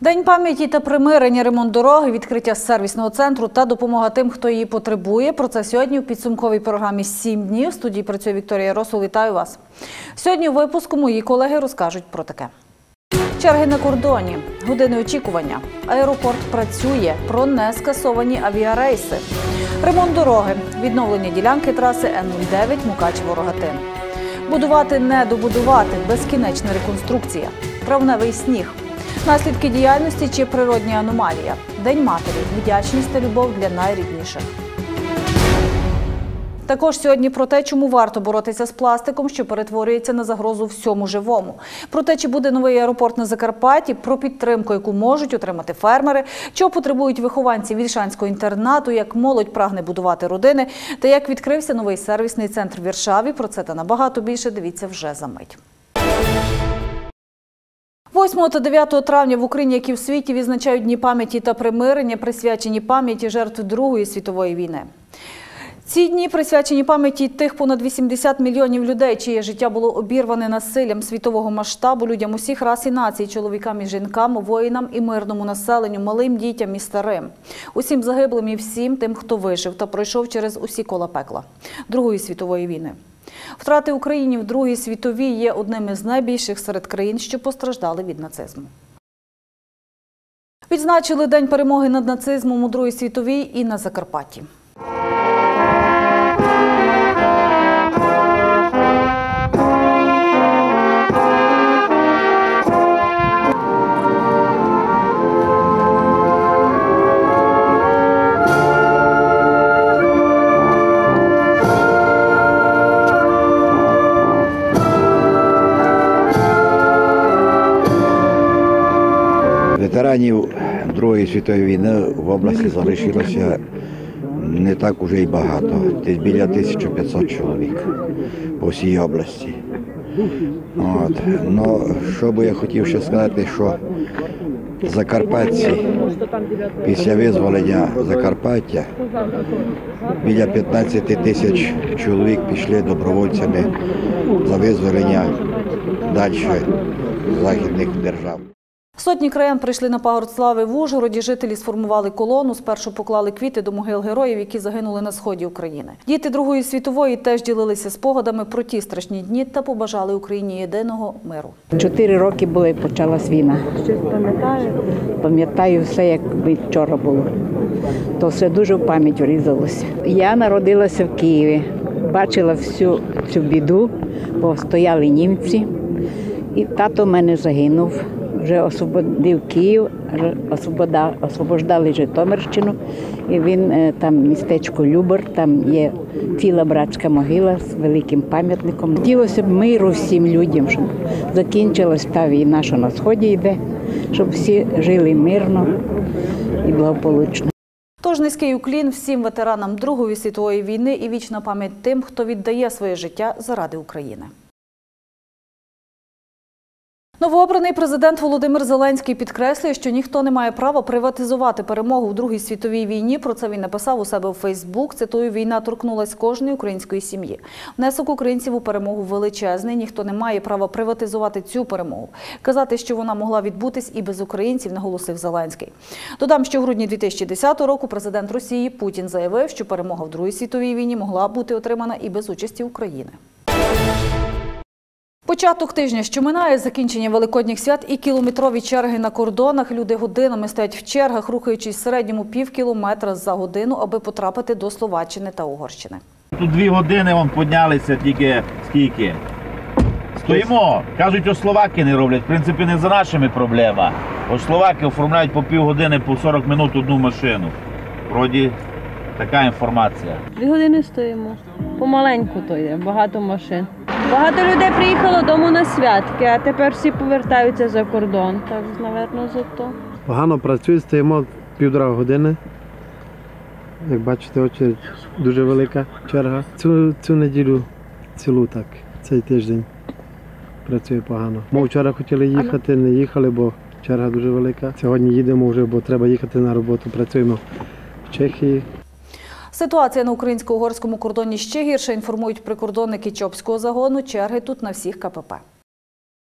День пам'яті та примирення, ремонт дороги, відкриття сервісного центру та допомога тим, хто її потребує. Про це сьогодні у підсумковій програмі «7 днів». В студії працює Вікторія Росул. Вітаю вас. Сьогодні у випуску мої колеги розкажуть про таке. Черги на кордоні, години очікування, аеропорт працює, про нескасовані авіарейси, ремонт дороги, відновлення ділянки траси Н-09 Мукачево-Рогатин. Будувати – не добудувати, безкінечна реконструкція, травневий сніг, наслідки діяльності чи природні аномалія, День матері, вдячність та любов для найрідніших. Також сьогодні про те, чому варто боротися з пластиком, що перетворюється на загрозу всьому живому. Про те, чи буде новий аеропорт на Закарпатті, про підтримку, яку можуть отримати фермери, чого потребують вихованці Вільшанського інтернату, як молодь прагне будувати родини, та як відкрився новий сервісний центр в Віршаві. Про це та набагато більше дивіться вже за мить. 8 та 9 травня в Україні, як і в світі, відзначають Дні пам'яті та примирення, присвячені пам'яті жертв Другої світової війни. Ці дні присвячені пам'яті тих понад 80 мільйонів людей, чиє життя було обірване насиллям світового масштабу, людям усіх рас і націй, чоловікам і жінкам, воїнам і мирному населенню, малим дітям і старим. Усім загиблим і всім тим, хто вижив та пройшов через усі кола пекла Другої світової війни. Втрати українців в Другій світовій є одним із найбільших серед країн, що постраждали від нацизму. Відзначили День перемоги над нацизмом у Другій світовій і на Закарпатті. Ветеранів Другої світової війни в області залишилося не так уже й багато, десь біля 1500 чоловік по всій області. Ну, що би я хотів ще сказати, що закарпатці після визволення Закарпаття біля 15 тисяч чоловік пішли добровольцями за визволення далі західних держав. Сотні краян прийшли на пагорб слави в Ужгороді. Жителі сформували колону, спершу поклали квіти до могил героїв, які загинули на сході України. Діти Другої світової теж ділилися спогадами про ті страшні дні та побажали Україні єдиного миру. 4 роки було, і почалась війна. Щось пам'ятаю? Пам'ятаю все, як вчора було. То все дуже в пам'ять врізалося. Я народилася в Києві, бачила всю цю біду, бо стояли німці, і тато в мене загинув. Вже освободив Київ, освобождали Житомирщину, і він там містечко Любар, там є ціла братська могила з великим пам'ятником. Хотілося б миру всім людям, щоб закінчилась та війна, що на сході йде, щоб всі жили мирно і благополучно. Тож низький уклін всім ветеранам Другої світової війни і вічна пам'ять тим, хто віддає своє життя заради України. Новообраний президент Володимир Зеленський підкреслює, що ніхто не має права приватизувати перемогу в Другій світовій війні. Про це він написав у себе у Фейсбук. Цитую: «Війна торкнулась кожної української сім'ї. Внесок українців у перемогу величезний. Ніхто не має права приватизувати цю перемогу. Казати, що вона могла відбутись і без українців», – наголосив Зеленський. Додам, що в грудні 2010 року президент Росії Путін заявив, що перемога в Другій світовій війні могла бути отримана і без участі України. Початок тижня, що минає, закінчення великодніх свят і кілометрові черги на кордонах. Люди годинами стоять в чергах, рухаючись в середньому пів кілометра за годину, аби потрапити до Словаччини та Угорщини. Тут 2 години вам піднялися тільки скільки? Стоїмо. Кажуть, ось словаки не роблять. В принципі, не за нашими проблема. Ось словаки оформляють по півгодини, по 40 минут одну машину. Вроді така інформація. 2 години стоїмо. Помаленьку то йде, багато машин. Багато людей приїхало дому на святки, а тепер всі повертаються за кордон. Так, напевно, за то. Погано працює, стоїмо 1,5 години. Як бачите, очередь дуже велика черга. Цю неділю цілу так, цей тиждень працює погано. Ми вчора хотіли їхати, не їхали, бо черга дуже велика. Сьогодні їдемо вже, бо треба їхати на роботу. Працюємо в Чехії. Ситуація на українсько-угорському кордоні ще гірше, інформують прикордонники Чопського загону. Черги тут на всіх КПП.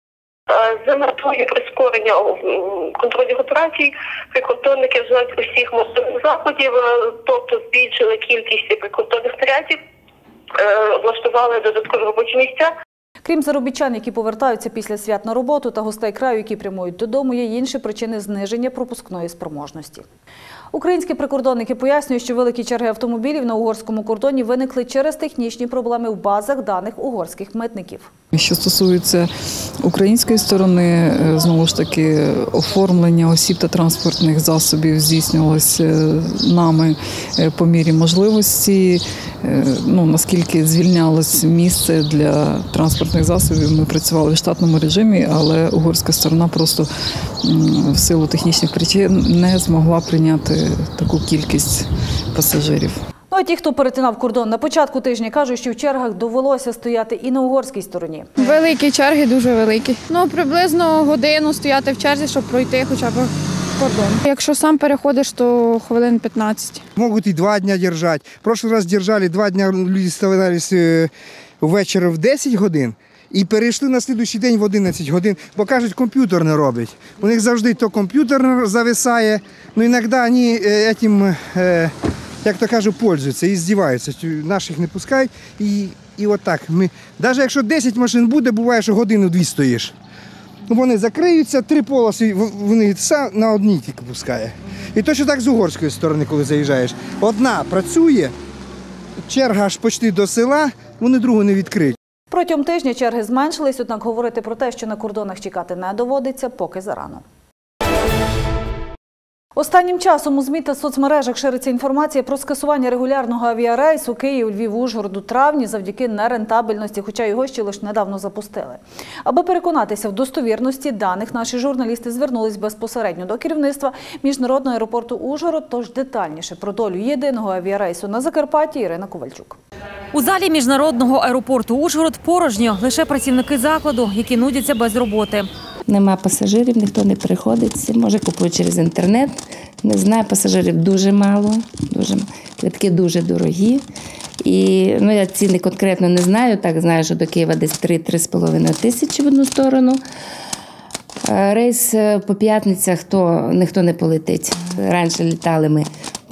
За метою прискорення контрольних операцій прикордонники вживають усіх можливих заходів, тобто збільшили кількість прикордонних нарядів, влаштували додаткові робочі місця. Крім заробітчан, які повертаються після свят на роботу, та гостей краю, які прямують додому, є й інші причини зниження пропускної спроможності. Українські прикордонники пояснюють, що великі черги автомобілів на угорському кордоні виникли через технічні проблеми в базах даних угорських митників. Що стосується української сторони, знову ж таки, оформлення осіб та транспортних засобів здійснювалося нами по мірі можливості. Наскільки звільнялось місце для транспортних засобів, ми працювали в штатному режимі, але угорська сторона просто в силу технічних причин не змогла прийняти таку кількість пасажирів. Ну а ті, хто перетинав кордон на початку тижня, кажуть, що в чергах довелося стояти і на угорській стороні. Великі черги, дуже великі. Приблизно годину стояти в черзі, щоб пройти хоча б кордон. Якщо сам переходиш, то хвилин 15. Можуть і 2 дня держати. В прошлый раз держали 2 дня, люди ставились ввечері в 10 годин і перейшли на слідуючий день в 11 годин, бо кажуть, комп'ютер не робить. У них завжди то комп'ютер зависає, іноді вони цим, як то кажуть, пользуються і здіваються. Наших не пускають і отак. Навіть якщо 10 машин буде, буває, що годину-дві стоїш. Вони закриються, 3 полоси, вони на одній тільки пускає. І точно так з угорської сторони, коли заїжджаєш. Одна працює, черга аж почти до села, вони другу не відкриють. Протягом тижня черги зменшились, однак говорити про те, що на кордонах чекати не доводиться, поки зарано. Останнім часом у ЗМІ та соцмережах шириться інформація про скасування регулярного авіарейсу Київ-Львів-Ужгород у травні завдяки нерентабельності, хоча його ще лише недавно запустили. Аби переконатися в достовірності даних, наші журналісти звернулись безпосередньо до керівництва міжнародного аеропорту Ужгород, тож детальніше про долю єдиного авіарейсу на Закарпатті Ірина Ковальчук. У залі міжнародного аеропорту Ужгород порожньо, лише працівники закладу, які нудяться без роботи. Нема пасажирів, ніхто не приходить, може купують через інтернет. Не знаю, пасажирів дуже мало, квитки дуже дорогі. І я ціни конкретно не знаю, так знаю, що до Києва десь 3-3,5 тисячі в одну сторону. Рейс по п'ятницях ніхто не полетить. Раніше літали ми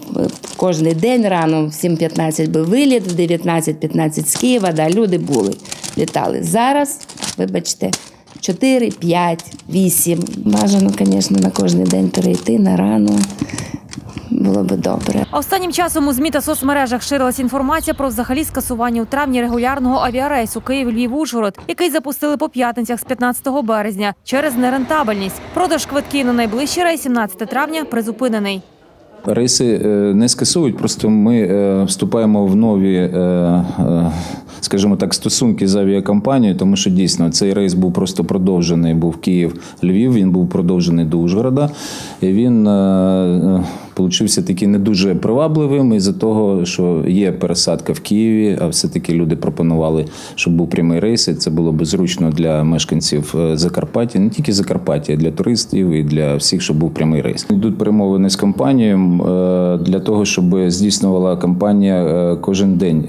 кожен день рано, в 7:15 був виліт, в 19:15 з Києва, люди були, літали. Зараз, вибачте, 4, 5, 8. Бажано, звісно, на кожен день перейти на рано. Було б добре. А останнім часом у ЗМІ та соцмережах ширилась інформація про взагалі скасування у травні регулярного авіарейсу Київ-Львів-Ужгород, який запустили по п'ятницях з 15 березня через нерентабельність. Продаж квитків на найближчий рейс 17 травня призупинений. Рейси не скасують, просто ми вступаємо в нові, скажімо так, стосунки з авіакомпанією, тому що дійсно цей рейс був просто продовжений, був Київ-Львів, він був продовжений до Ужгорода. І він получився такий не дуже привабливим із-за того, що є пересадка в Києві, а все-таки люди пропонували, щоб був прямий рейс, і це було б зручно для мешканців Закарпаття, не тільки Закарпаття, а для туристів і для всіх, щоб був прямий рейс. Йдуть перемовини з компанією для того, щоб здійснювала компанія кожен день,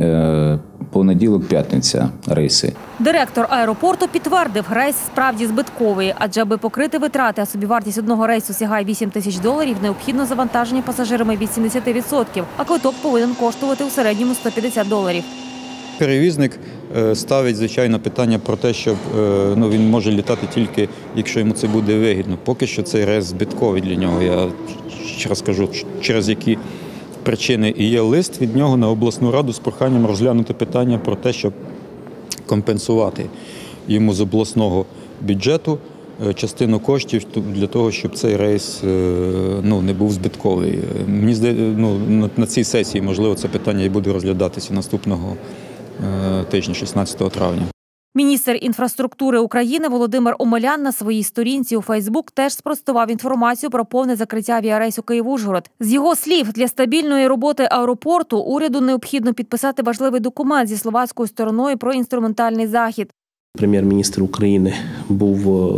понеділок-п'ятниця рейси. Директор аеропорту підтвердив, рейс справді збитковий, адже аби покрити витрати, а собівартість одного рейсу сягає $8 000, необхідно завантаження пасажирами від 70%, а квиток повинен коштувати у середньому $150. Перевізник ставить, звичайно, питання про те, що він може літати тільки, якщо йому це буде вигідно. Поки що цей рейс збитковий для нього. Я ще раз кажу, через які причини. І є лист від нього на обласну раду з проханням розглянути питання про те, щоб компенсувати йому з обласного бюджету частину коштів для того, щоб цей рейс не був збитковий. Мені здається, на цій сесії, можливо, це питання і буде розглядатися наступного тижня, 16 травня. Міністр інфраструктури України Володимир Омелян на своїй сторінці у Фейсбук теж спростував інформацію про повне закриття авіарейсу Київ-Ужгород. З його слів, для стабільної роботи аеропорту уряду необхідно підписати важливий документ зі словацькою стороною про інструментальний захід. Прем'єр-міністр України був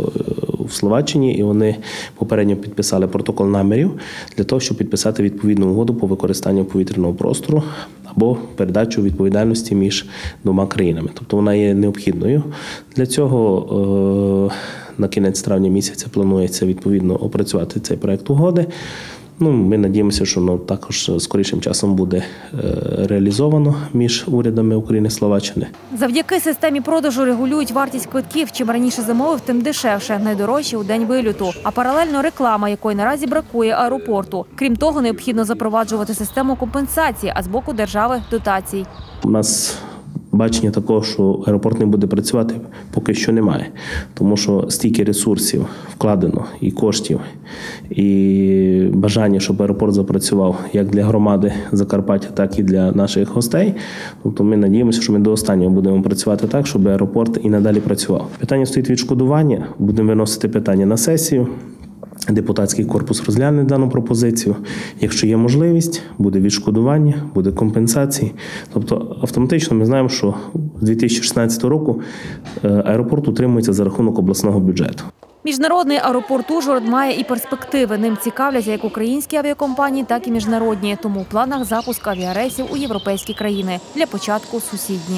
в Словаччині, і вони попередньо підписали протокол намірів для того, щоб підписати відповідну угоду по використанню повітряного простору або передачу відповідальності між двома країнами. Тобто вона є необхідною. Для цього на кінець травня місяця планується відповідно опрацювати цей проект угоди. Ми надіємося, що воно також скорішим часом буде реалізовано між урядами України і Словаччини. Завдяки системі продажу регулюють вартість квитків. Чим раніше замовив, тим дешевше, найдорожче у день вильоту. А паралельно реклама, якої наразі бракує аеропорту. Крім того, необхідно запроваджувати систему компенсації, а з боку держави – дотацій. У нас бачення такого, що аеропорт не буде працювати, поки що немає. Тому що стільки ресурсів вкладено, і коштів, і бажання, щоб аеропорт запрацював як для громади Закарпаття, так і для наших гостей. Тобто ми надіємося, що ми до останнього будемо працювати так, щоб аеропорт і надалі працював. Питання стоїть відшкодування. Будемо виносити питання на сесію. Депутатський корпус розгляне дану пропозицію. Якщо є можливість, буде відшкодування, буде компенсації. Тобто автоматично ми знаємо, що з 2016 року аеропорт утримується за рахунок обласного бюджету. Міжнародний аеропорт Ужгород має і перспективи. Ним цікавляться як українські авіакомпанії, так і міжнародні. Тому в планах запуск авіарейсів у європейські країни. Для початку сусідні.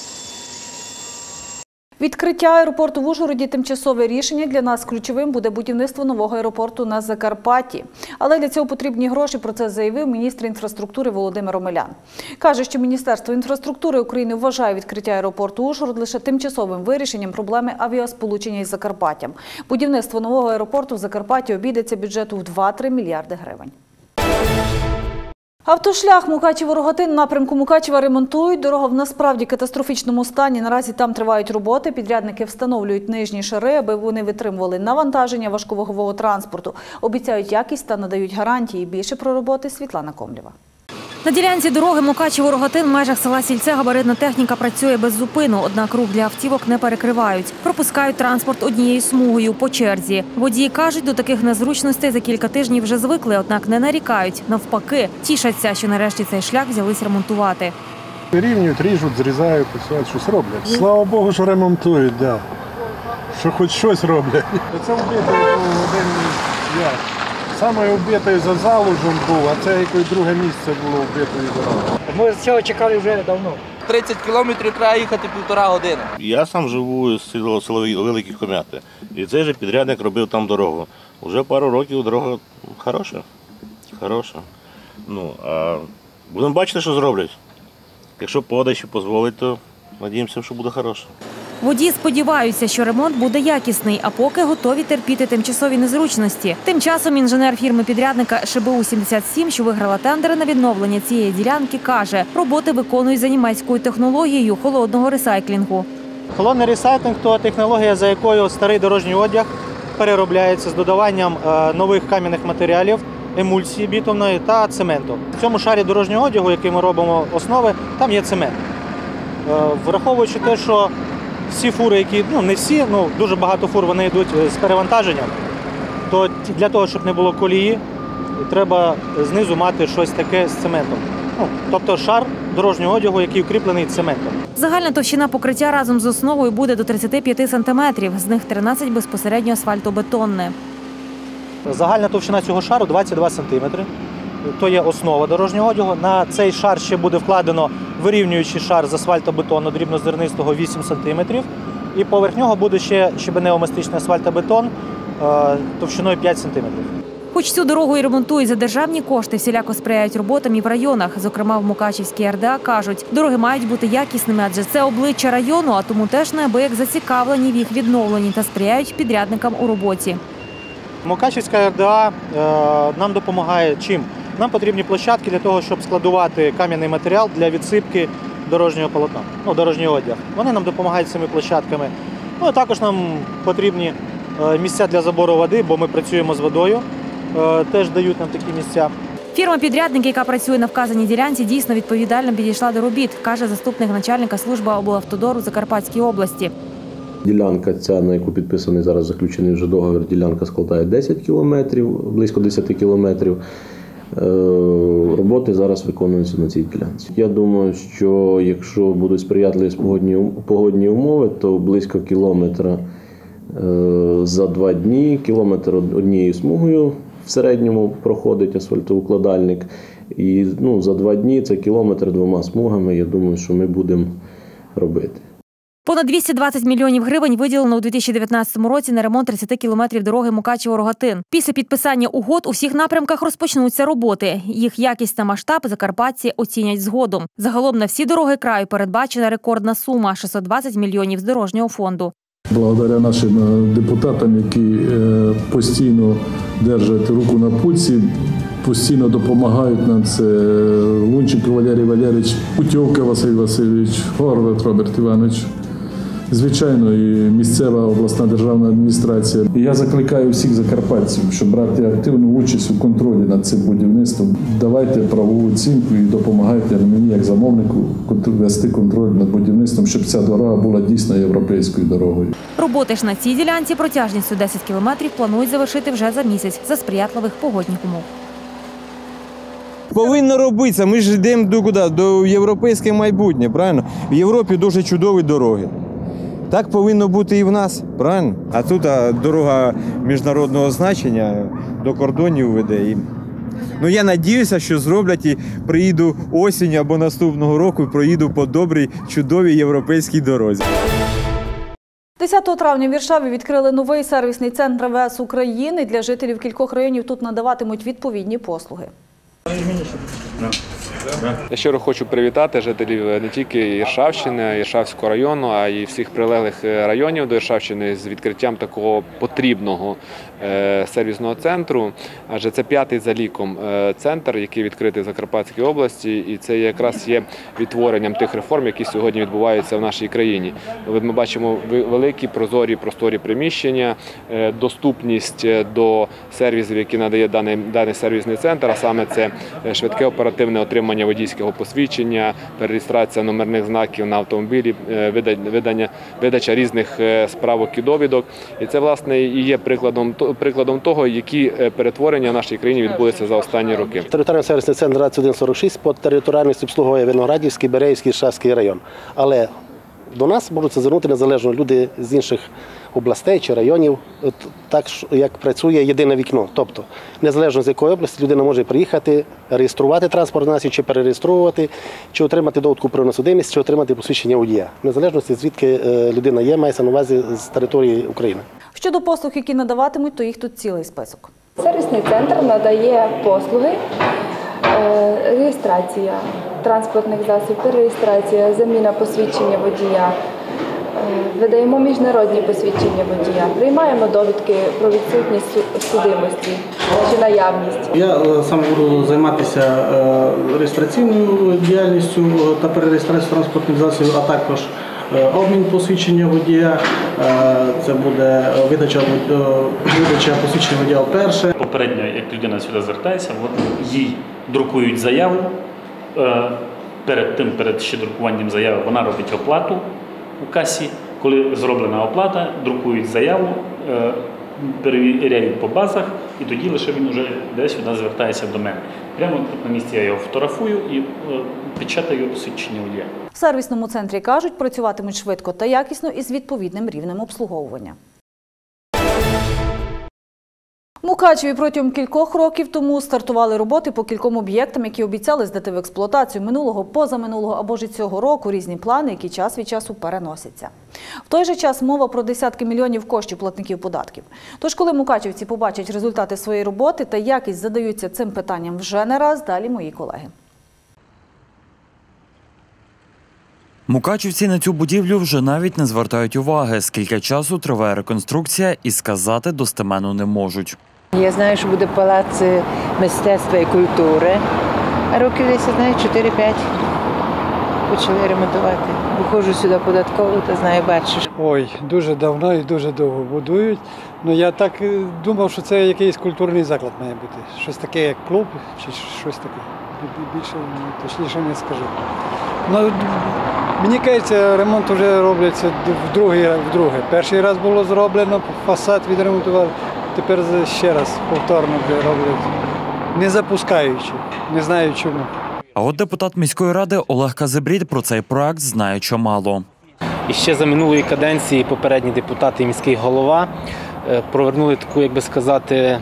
Відкриття аеропорту в Ужгороді – тимчасове рішення. Для нас ключовим буде будівництво нового аеропорту на Закарпатті. Але для цього потрібні гроші, про це заявив міністр інфраструктури Володимир Омелян. Каже, що Міністерство інфраструктури України вважає відкриття аеропорту Ужгород лише тимчасовим вирішенням проблеми авіасполучення із Закарпаттям. Будівництво нового аеропорту в Закарпатті обійдеться бюджету в 2-3 мільярди гривень. Автошлях Мукачево-Рогатин напрямку Мукачева ремонтують. Дорога в насправді катастрофічному стані. Наразі там тривають роботи. Підрядники встановлюють нижні шари, аби вони витримували навантаження важковагового транспорту. Обіцяють якість та надають гарантії. Більше про роботи Світлана Комлєва. На ділянці дороги Мукачево-Рогатин в межах села Сільце габаритна техніка працює без зупину, однак рух для автівок не перекривають. Пропускають транспорт однією смугою по черзі. Водії кажуть, до таких незручностей за кілька тижнів вже звикли, однак не нарікають. Навпаки, тішаться, що нарешті цей шлях взялись ремонтувати. Рівнюють, ріжуть, зрізають, щось роблять. Слава Богу, що ремонтують, да. Що хоч щось роблять. Це вбитий один я. Саме вбитий за Залужем був, а це якесь друге місце було вбитої дороги. Ми цього чекали вже давно. 30 кілометрів треба їхати 1,5 години. Я сам живу з село Великі Хом'яти. І цей же підрядник робив там дорогу. Уже пару років дорога хороша. А будемо бачити, що зроблять. Якщо погода ще дозволить, то сподіваємося, що буде хороше. Водії сподіваються, що ремонт буде якісний, а поки готові терпіти тимчасові незручності. Тим часом інженер фірми-підрядника ШБУ-77, що виграла тендери на відновлення цієї ділянки, каже, роботи виконують за німецькою технологією холодного ресайклінгу. Холодний ресайклінг – то технологія, за якою старий дорожній одяг переробляється з додаванням нових кам'яних матеріалів, емульсії бітумної та цементу. В цьому шарі дорожнього одягу, який ми робимо основи, там є цемент. Враховуючи те, що всі фури, які, не всі, дуже багато фур, вони йдуть з перевантаженням, то для того, щоб не було колії, треба знизу мати щось таке з цементом. Тобто шар дорожнього одягу, який укріплений цементом. Загальна товщина покриття разом з основою буде до 35 сантиметрів, з них 13 безпосередньо асфальтобетонне. Загальна товщина цього шару 22 сантиметри. То є основа дорожнього одягу. На цей шар ще буде вкладено вирівнюючий шар з асфальтобетону дрібнозернистого 8 см. І поверх нього буде ще щебенево-мастичний асфальтобетон товщиною 5 см. Хоч цю дорогу і ремонтують за державні кошти, всіляко сприяють роботам і в районах. Зокрема, в Мукачівській РДА кажуть, дороги мають бути якісними, адже це обличчя району, а тому теж неабияк зацікавлені в їх відновленні та сприяють підрядникам у роботі. Мукачівська РДА нам допомагає чим? Нам потрібні площадки для того, щоб складувати кам'яний матеріал для відсипки дорожнього полотна, дорожній одяг. Вони нам допомагають цими площадками. А також нам потрібні місця для забору води, бо ми працюємо з водою, теж дають нам такі місця. Фірма-підрядник, яка працює на вказаній ділянці, дійсно відповідально підійшла до робіт, каже заступник начальника служби облавтодору Закарпатській області. Ділянка ця, на яку підписаний зараз заключений вже договір, ділянка складає 10 кілометрів, близько 10 кілометрів. Роботи зараз виконуються на цій ділянці. Я думаю, що якщо будуть сприятливі погодні умови, то близько кілометра за 2 дні, кілометр однією смугою в середньому проходить асфальтоукладальник. І за 2 дні це кілометр 2 смугами, я думаю, що ми будемо робити. Понад 220 мільйонів гривень виділено у 2019 році на ремонт 30 кілометрів дороги Мукачево-Рогатин. Після підписання угод у всіх напрямках розпочнуться роботи. Їх якість та масштаб закарпатці оцінять згодом. Загалом на всі дороги краю передбачена рекордна сума – 620 мільйонів з дорожнього фонду. Благодаря нашим депутатам, які постійно держать руку на пульсі, постійно допомагають нам, це Лунченко Валерій Валерійович, Путьовка Василь Васильович, Горват Роберт Іванович, звичайно, і місцева обласна державна адміністрація. І я закликаю всіх закарпатців, щоб брати активну участь у контролі над цим будівництвом. Давайте правову оцінку і допомагайте мені, як замовнику, вести контроль над будівництвом, щоб ця дорога була дійсно європейською дорогою. Роботи ж на цій ділянці протяжністю 10 кілометрів планують завершити вже за місяць за сприятливих погодних умов. Повинно робитися. Ми ж йдемо до європейського майбутнє, правильно? В Європі дуже чудові дороги. Так повинно бути і в нас, правильно? А тут дорога міжнародного значення до кордонів веде. Я сподіваюся, що зроблять і приїду осінь або наступного року і проїду по добрій, чудовій європейській дорозі. 10 травня в Віршаві відкрили новий сервісний центр МВС України. Для жителів кількох районів тут надаватимуть відповідні послуги. Я щиро хочу привітати жителів не тільки Іршавщини, Іршавського району, а й всіх прилеглих районів до Іршавщини з відкриттям такого потрібного сервісного центру. Адже це 5-й за ліком центр, який відкритий в Закарпатській області, і це якраз є відтворенням тих реформ, які сьогодні відбуваються в нашій країні. Ми бачимо великі, прозорі, просторі приміщення, доступність до сервісів, які надає даний сервісний центр, а саме це швидке оперативне отримання водійського посвідчення, перереєстрація номерних знаків на автомобілі, видача різних справок і довідок. І це, власне, і є прикладом того, які перетворення в нашій країні відбулися за останні роки. Територіальний сервісний центр 2146 по територіальності обслуговує Виноградівський, Береївський, Іршавський район. Але до нас можуть звернути незалежно люди з інших областей чи районів, так як працює єдине вікно. Тобто, незалежно з якої області людина може приїхати, реєструвати транспортний засіб, чи перереєструвати, чи отримати довідку про несудимість, чи отримати посвідчення водія. Незалежно звідки людина є, мається на увазі з території України. Щодо послуг, які надаватимуть, то їх тут цілий список. Сервісний центр надає послуги, реєстрація транспортних засобів, перереєстрація, заміна посвідчення водія, видаємо міжнародні посвідчення водія, приймаємо довідки про відсутність судимості чи наявність. Я саме буду займатися реєстраційною діяльністю та перереєстрацією транспортних засобів, а також обмін посвідчення водія, це буде видача посвідчення водія вперше. Попередньо, як людина сюди звертається, їй друкують заяву. Перед ще друкуванням заяви вона робить оплату у касі. Коли зроблена оплата, друкують заяву, перевіряють по базах, і тоді лише він вже десь сюди звертається до мене. Прямо тут на місці я його фотографую і печатаю посвідчення водія. В сервісному центрі, кажуть, працюватимуть швидко та якісно і з відповідним рівнем обслуговування. В Мукачеві протягом кількох років тому стартували роботи по кільком об'єктам, які обіцяли здати в експлуатацію минулого, позаминулого або ж і цього року. Різні плани, які час від часу переносяться. В той же час мова про десятки мільйонів коштів платників податків. Тож, коли мукачевці побачать результати своєї роботи та якість задаються цим питанням вже не раз, далі мої колеги. Мукачівці на цю будівлю вже навіть не звертають уваги, скільки часу триває реконструкція, і сказати достеменно не можуть. Я знаю, що буде палац мистецтва і культури, а років десь, знаю, 4-5 почали ремонтувати. Виходжу сюди податково, та знаю, бачу. Ой, дуже давно і дуже довго будують. Ну, я так думав, що це якийсь культурний заклад має бути. Щось таке, як клуб, чи щось таке. Більше, точніше не скажу. Ну, мені кажеться, ремонт вже робляться вдруге. Перший раз було зроблено, фасад відремонтували, тепер ще раз повторно вже роблять, не запускаючи, не знаю чому. А от депутат міської ради Олег Казибрід про цей проект знає чимало. І ще за минулої каденції попередні депутати і міський голова провернули таку, як би сказати,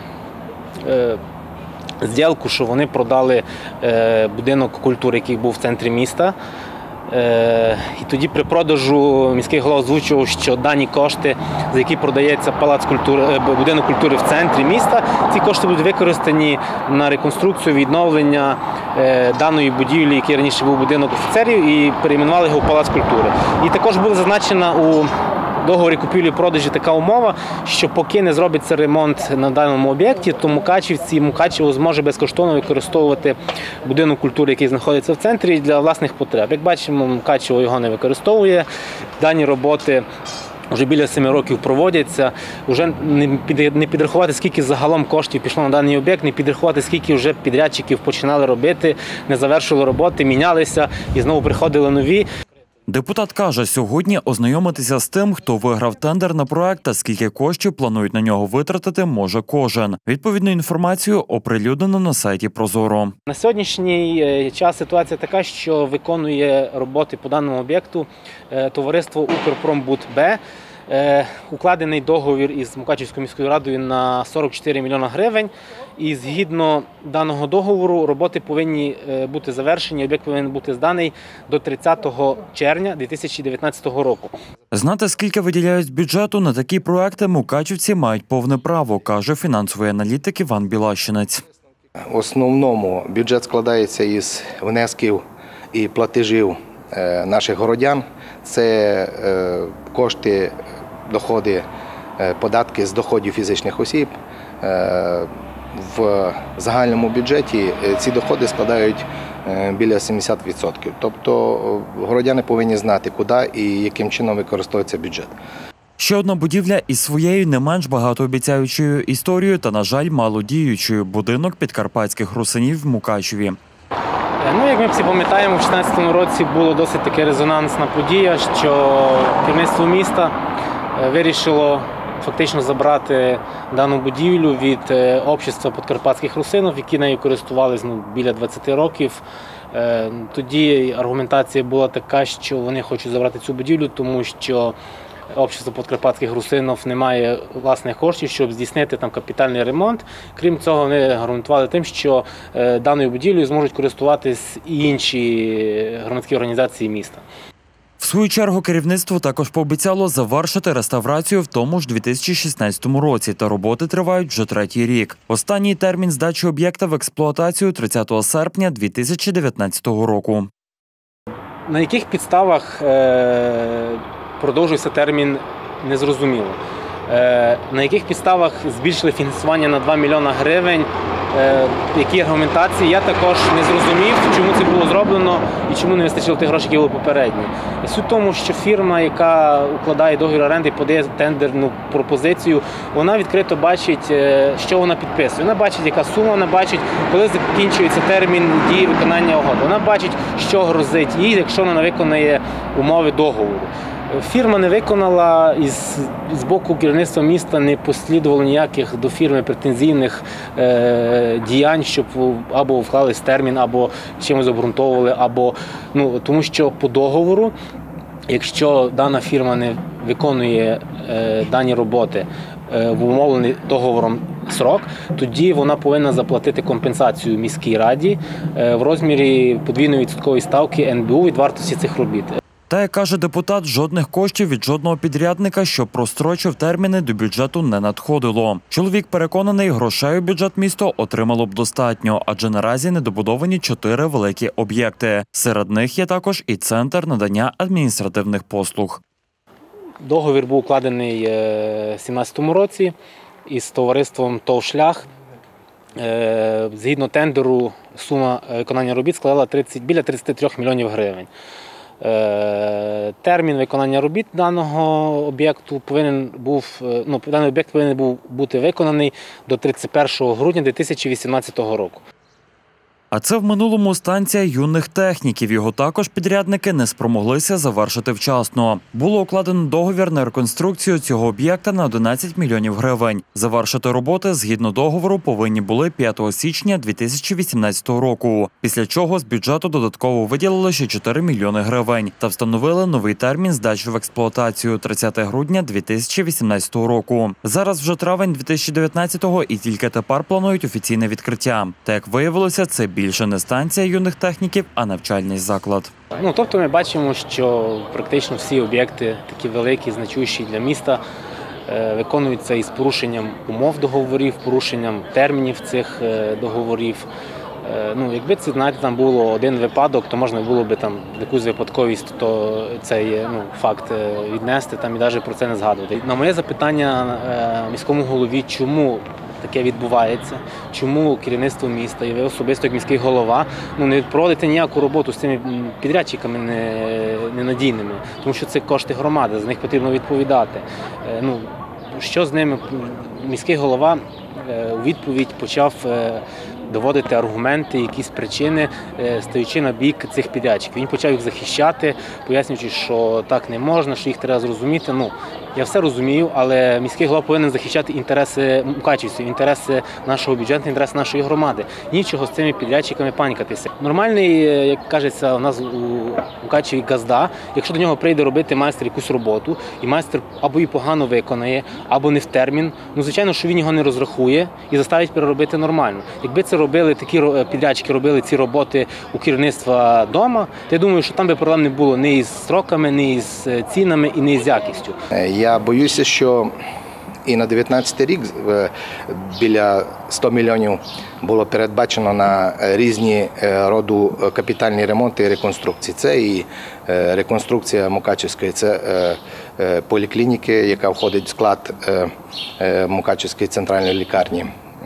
зділку, що вони продали будинок культури, який був в центрі міста, І тоді при продажу міський голова озвучував, що дані кошти, за які продається будинок культури в центрі міста, ці кошти будуть використані на реконструкцію, відновлення даної будівлі, який раніше був будинок офіцерів, і перейменували його в Палац культури. І також була зазначена у договорі купівлі-продажі така умова, що поки не зробиться ремонт на даному об'єкті, то Мукачево зможе безкоштовно використовувати будинок культури, який знаходиться в центрі, для власних потреб. Як бачимо, Мукачево його не використовує. Дані роботи вже біля 7 років проводяться. Вже не підрахувати, скільки загалом коштів пішло на даний об'єкт, не підрахувати, скільки вже підрядчиків починали робити, не завершили роботи, мінялися і знову приходили нові. Депутат каже, сьогодні ознайомитися з тим, хто виграв тендер на проект та скільки коштів планують на нього витратити, може кожен. Відповідну інформацію оприлюднено на сайті Прозоро. На сьогоднішній час ситуація така, що виконує роботи по даному об'єкту товариство «Укрпромбуд-Б». Укладений договір із Мукачівською міською радою на 44 мільйона гривень. І згідно даного договору роботи повинні бути завершені, об'єкт повинен бути зданий до 30 червня 2019 року. Знати, скільки виділяють з бюджету на такі проекти, мукачівці мають повне право, каже фінансовий аналітик Іван Білащинець. В основному бюджет складається із внесків і платежів наших городян. Це кошти, доходи, податки з доходів фізичних осіб. В загальному бюджеті ці доходи складають біля 70%. Тобто городяни повинні знати, куди і яким чином використовується бюджет. Ще одна будівля із своєю не менш багатообіцяючою історією та, на жаль, малодіючою – будинок підкарпатських русинів в Мукачеві. Як ми всі пам'ятаємо, у 2016 році була досить така резонансна подія, що керівництво міста вирішило фактично забрати дану будівлю від общества підкарпатських русинів, які нею користувалися біля 20 років. Тоді аргументація була така, що вони хочуть забрати цю будівлю, тому що общество підкарпатських русинів не має власних коштів, щоб здійснити там капітальний ремонт. Крім цього, вони аргументували тим, що даною будівлею зможуть користуватись і інші громадські організації міста. В свою чергу керівництво також пообіцяло завершити реставрацію в тому ж 2016 році, та роботи тривають вже 3-й рік. Останній термін здачі об'єкта в експлуатацію – 30 серпня 2019 року. На яких підставах продовжується термін, незрозуміло. На яких підставах збільшили фінансування на 2 мільйона гривень, які аргументації, я також не зрозумів, чому це було зроблено і чому не вистачило тих грошей, які були попередні. Суть в тому, що фірма, яка укладає договір оренди, подає тендерну пропозицію, вона відкрито бачить, що вона підписує. Вона бачить, яка сума, вона бачить, коли закінчується термін дії виконання угоди. Вона бачить, що грозить їй, якщо вона виконає умови договору. Фірма не виконала, і з боку керівництва міста не послідувало ніяких до фірми претензійних діянь, щоб або вклались термін, або чимось обґрунтовували, або тому що по договору, якщо дана фірма не виконує дані роботи в умовлений договором срок, тоді вона повинна заплатити компенсацію міській раді в розмірі подвійної відсоткової ставки НБУ від вартості цих робіт. Та, як каже депутат, жодних коштів від жодного підрядника, що прострочив терміни, до бюджету не надходило. Чоловік переконаний, грошей у бюджет місто отримало б достатньо, адже наразі недобудовані 4 великі об'єкти. Серед них є також і центр надання адміністративних послуг. Договір був укладений у 2017 році із товариством ТОВ «Шлях». Згідно тендеру, сума виконання робіт складала біля 33 мільйонів гривень. Термін виконання робіт даного об'єкту повинен був бути виконаний до 31 грудня 2018 року. А це в минулому станція юних техніків. Його також підрядники не спромоглися завершити вчасно. Було укладено договір на реконструкцію цього об'єкта на 11 мільйонів гривень. Завершити роботи згідно договору повинні були 5 січня 2018 року. Після чого з бюджету додатково виділили ще 4 мільйони гривень та встановили новий термін здачі в експлуатацію – 30 грудня 2018 року. Зараз вже травень 2019-го і тільки тепер планують офіційне відкриття. Та, як виявилося, це більше не станція юних техніків, а навчальний заклад. Тобто ми бачимо, що практично всі об'єкти, такі великі, значущі для міста, виконуються із порушенням умов договорів, порушенням термінів цих договорів. Якби це, там було один випадок, то можна було б якусь випадковість, то цей факт віднести і навіть про це не згадувати. На моє запитання міському голові, чому таке відбувається, чому керівництво міста і ви особисто як міський голова не проводите ніяку роботу з цими підрядчиками ненадійними, тому що це кошти громади, за них потрібно відповідати. Що з ними? Міський голова у відповідь почав доводити аргументи, якісь причини, стаючи на бік цих підрядчиків. Він почав їх захищати, пояснюючи, що так не можна, що їх треба зрозуміти. Я все розумію, але міський голова повинен захищати інтереси мукачівців, інтереси нашого бюджету, інтереси нашої громади. Нічого з цими підрядчиками панькатися. Нормальний, як кажеться, у нас у Мукачеві газда, якщо до нього прийде робити майстер якусь роботу, і майстер або її погано виконає, або не в термін, звичайно, що він його не розрахує і заставить переробити нормально. Якби це робили, такі підрядчики робили ці роботи у керівництва дома, то я думаю, що там би проблем не було ні із строками, ні із цінами і ні із якістю. Я боюся, що і на 2019 рік біля 100 мільйонів було передбачено на різні роду капітальні ремонти і реконструкції. Це і реконструкція Мукачівської, це поліклініки, яка входить в склад Мукачівської центральної лікарні.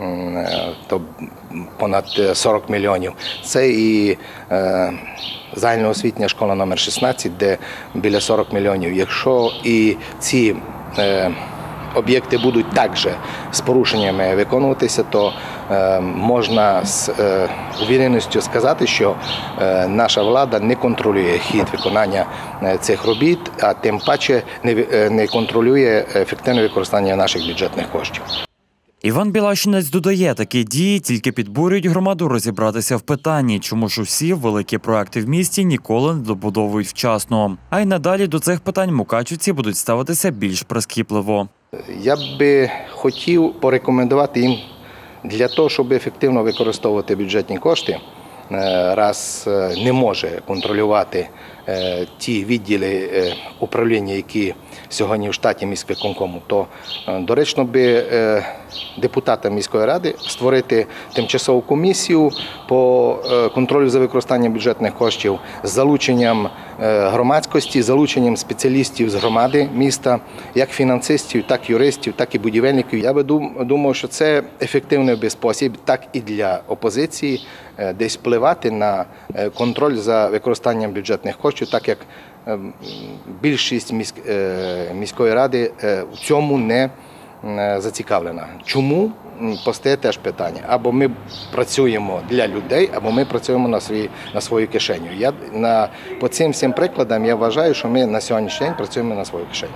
То понад 40 мільйонів. Це і загальноосвітня школа номер 16, де біля 40 мільйонів. Якщо і ці об'єкти будуть також з порушеннями виконуватися, то можна з увіреністю сказати, що наша влада не контролює хід виконання цих робіт, а тим паче не контролює ефективне використання наших бюджетних коштів. Іван Білащинець додає, такі дії тільки підбурюють громаду розібратися в питанні, чому ж усі великі проекти в місті ніколи не добудовують вчасно. А й надалі до цих питань мукачівці будуть ставитися більш прискіпливо. Я би хотів порекомендувати їм для того, щоб ефективно використовувати бюджетні кошти, раз не може контролювати ті відділи управління, які сьогодні в штаті міськвиконкому, то доречно би депутатам міської ради створити тимчасову комісію по контролю за використанням бюджетних коштів з залученням громадськості, залученням спеціалістів з громади міста, як фінансистів, так і юристів, так і будівельників. Я би думав, що це ефективний спосіб, так і для опозиції, десь впливати на контроль за використанням бюджетних коштів, так як більшість міської ради в цьому не зацікавлена. Чому? Постає теж питання. Або ми працюємо для людей, або ми працюємо на свою кишеню. По цим всім прикладам я вважаю, що ми на сьогоднішній день працюємо на свою кишеню.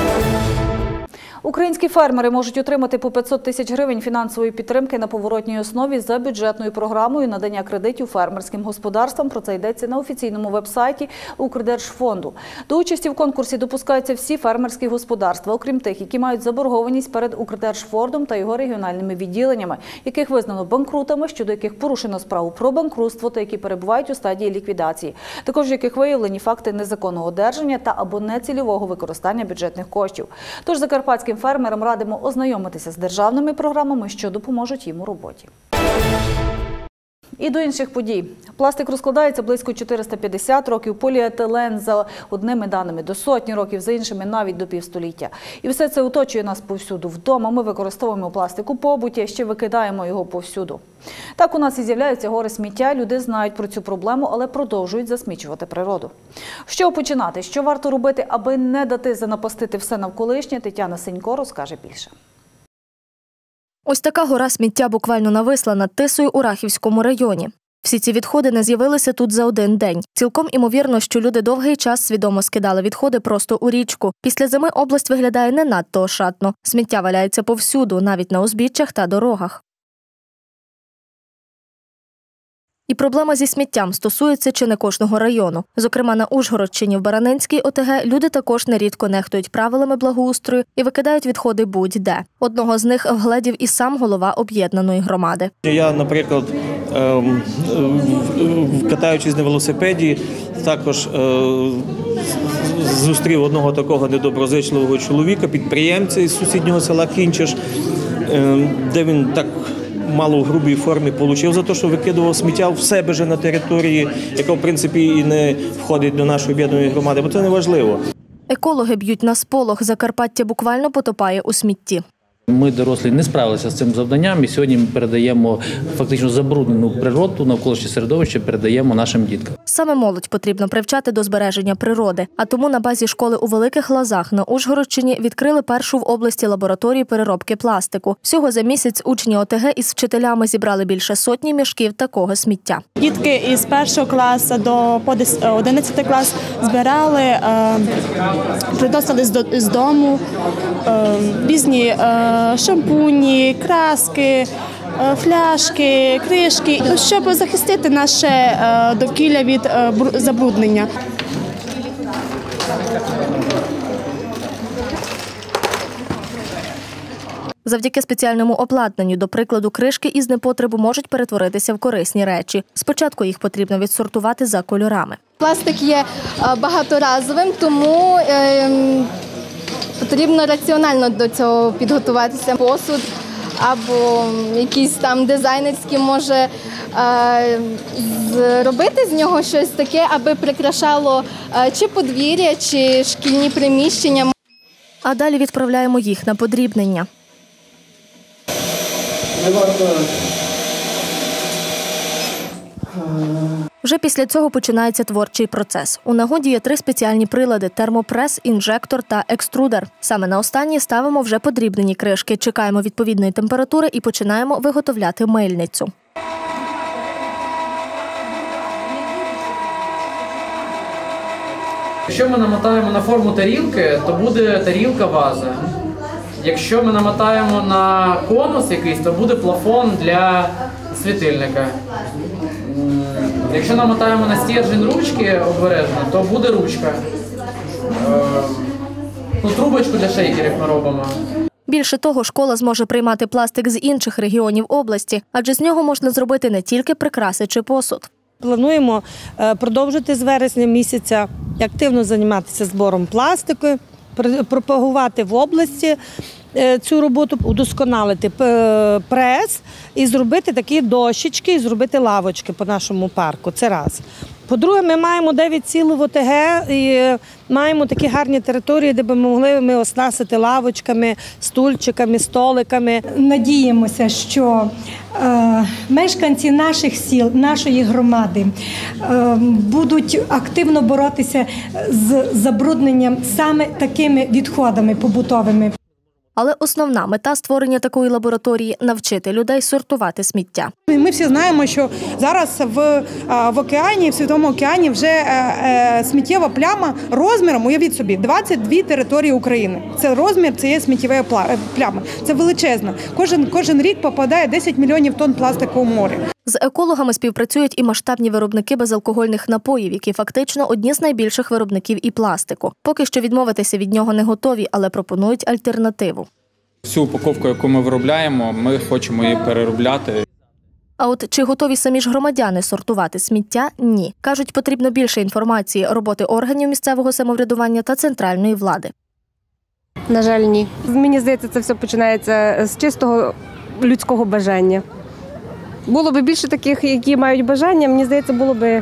Українські фермери можуть отримати по 500 тисяч гривень фінансової підтримки на поворотній основі за бюджетною програмою надання кредитів фермерським господарствам. Про це йдеться на офіційному веб-сайті Укрдержфонду. До участі в конкурсі допускаються всі фермерські господарства, окрім тих, які мають заборгованість перед Укрдержфондом та його регіональними відділеннями, яких визнано банкрутами, щодо яких порушено справу про банкрутство та які перебувають у стадії ліквідації. Також в яких виявлені факти незаконного одержання та або нецільового використання бюджетних коштів. Тож закарпатським фермерам радимо ознайомитися з державними програмами, що допоможуть їм у роботі. І до інших подій. Пластик розкладається близько 450 років, поліетилен за одними даними до сотні років, за іншими навіть до півстоліття. І все це оточує нас повсюду. Вдома ми використовуємо пластик у побуті, а ще викидаємо його повсюду. Так у нас і з'являються гори сміття, люди знають про цю проблему, але продовжують засмічувати природу. З чого починати? Що варто робити, аби не дати занапастити все навколишнє? Тетяна Сенько розкаже більше. Ось така гора сміття буквально нависла над Тисою у Рахівському районі. Всі ці відходи не з'явилися тут за один день. Цілком імовірно, що люди довгий час свідомо скидали відходи просто у річку. Після зими область виглядає не надто ошатно. Сміття валяється повсюду, навіть на узбіччях та дорогах. І проблема зі сміттям стосується чи не кожного району. Зокрема, на Ужгородщині в Баранинській ОТГ люди також нерідко нехтують правилами благоустрою і викидають відходи будь-де. Одного з них вгледів і сам голова об'єднаної громади. Я, наприклад, катаючись на велосипеді, також зустрів одного такого недоброзичливого чоловіка, підприємця із сусіднього села Кінчиш, де він так мало в грубій формі отримав за те, що викидував сміття в себе ж на території, яка, в принципі, і не входить до нашої об'єднаної громади, бо це не важливо. Екологи б'ють на сполох. Закарпаття буквально потопає у смітті. Ми, дорослі, не справилися з цим завданням і сьогодні ми передаємо фактично забруднену природу, навколишнє середовище передаємо нашим діткам. Саме молодь потрібно привчати до збереження природи. А тому на базі школи у Великих Лозах на Ужгородщині відкрили першу в області лабораторію переробки пластику. Всього за місяць учні ОТГ із вчителями зібрали більше сотні мішків такого сміття. Дітки із 1 класу по 11 клас збирали, приносили з дому різні шампуні, краски, фляшки, кришки, щоб захистити наше довкілля від забруднення. Завдяки спеціальному обладнанню, до прикладу, кришки із непотребу можуть перетворитися в корисні речі. Спочатку їх потрібно відсортувати за кольорами. Пластик є багаторазовим, тому потрібно раціонально до цього підготуватися. Посуд або якийсь там дизайнерський може зробити з нього щось таке, аби прикрашало чи подвір'я, чи шкільні приміщення. А далі відправляємо їх на подрібнення. Вже після цього починається творчий процес. У нагоді є 3 спеціальні прилади – термопрес, інжектор та екструдер. Саме на останній ставимо вже подрібнені кришки, чекаємо відповідної температури і починаємо виготовляти мильницю. Якщо ми намотаємо на форму тарілки, то буде тарілка-ваза. Якщо ми намотаємо на конус якийсь, то буде плафон для світильника. Якщо намотаємо на стержень ручки обережно, то буде ручка. Трубочку для шейкерів ми робимо. Більше того, школа зможе приймати пластик з інших регіонів області, адже з нього можна зробити не тільки прикраси чи посуд. Плануємо продовжити з вересня місяця активно займатися збором пластику, пропагувати в області цю роботу, удосконалити прес і зробити такі дощечки, і зробити лавочки по нашому парку. Це раз. По-друге, ми маємо 9 сіл в ОТГ і маємо такі гарні території, де б могли оснастити лавочками, стульчиками, столиками. Надіємося, що мешканці наших сіл, нашої громади будуть активно боротися з забрудненням саме такими відходами побутовими. Але основна мета створення такої лабораторії – навчити людей сортувати сміття. Ми всі знаємо, що зараз в океані, в Світовому океані вже сміттєва пляма розміром, уявіть собі, 22 території України. Це розмір цієї сміттєвої плями. Це величезно. Кожен рік попадає 10 мільйонів тонн пластику у море. З екологами співпрацюють і масштабні виробники безалкогольних напоїв, які фактично одні з найбільших виробників і пластику. Поки що відмовитися від нього не готові, але пропонують альтернативу. Всю упаковку, яку ми виробляємо, ми хочемо її переробляти. А от чи готові самі ж громадяни сортувати сміття – ні. Кажуть, потрібно більше інформації, роботи органів місцевого самоврядування та центральної влади. На жаль, ні. Мені здається, це все починається з чистого людського бажання. Було б більше таких, які мають бажання, мені здається, було б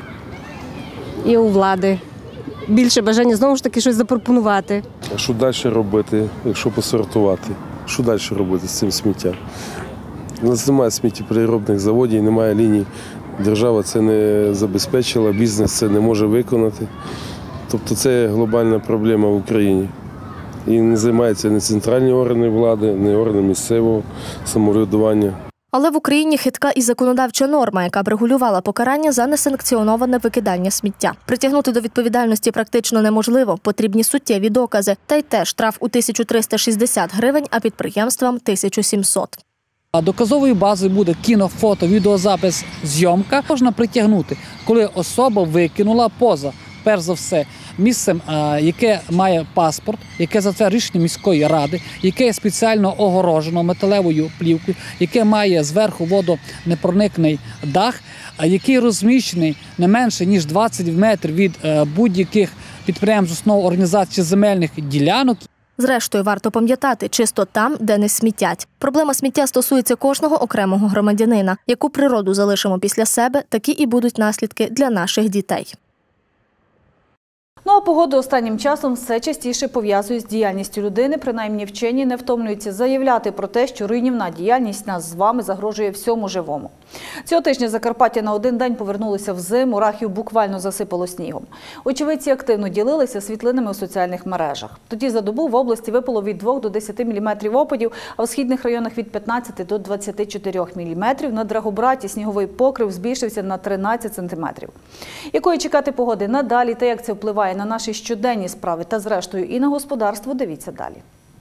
і у влади більше бажання знову ж таки щось запропонувати. А що далі робити, якщо посортувати? Що далі робити з цим сміттям? У нас немає сміттєпереробних заводів, немає ліній. Держава це не забезпечила, бізнес це не може виконати. Тобто це глобальна проблема в Україні. І не займаються ні центральні органи влади, ні органи місцевого самоврядування. Але в Україні хитка і законодавча норма, яка б регулювала покарання за несанкціоноване викидання сміття. Притягнути до відповідальності практично неможливо, потрібні суттєві докази. Та й те штраф у 1360 гривень, а підприємствам – 1700. Доказовою базою буде кіно, фото, відеозапис, зйомка. Можна притягнути, коли особа викинула поза, перш за все, місцем, яке має паспорт, яке затверджено рішенням міської ради, яке є спеціально огорожено металевою плівкою, яке має зверху водонепроникний дах, який розміщений не менше, ніж 20 метрів від будь-яких підприємств, установ, організацій земельних ділянок. Зрештою, варто пам'ятати, чисто там, де не смітять. Проблема сміття стосується кожного окремого громадянина. Яку природу залишимо після себе, такі і будуть наслідки для наших дітей. Ну а погоду останнім часом все частіше пов'язують з діяльністю людини. Принаймні вчені не втомлюються заявляти про те, що руйнівна діяльність нас з вами загрожує всьому живому. Цього тижня Закарпаття на один день повернулося в зиму, Рахів буквально засипало снігом. Очевидці активно ділилися світлинами у соціальних мережах. Тоді за добу в області випало від 2 до 10 мм опадів, а в східних районах від 15 до 24 мм. На Драгобраті сніговий покрив збільшився на 13 см. Якої чекати погоди надалі та як це впливає на наші щоденні справи та зрештою і на господарство, дивіться далі.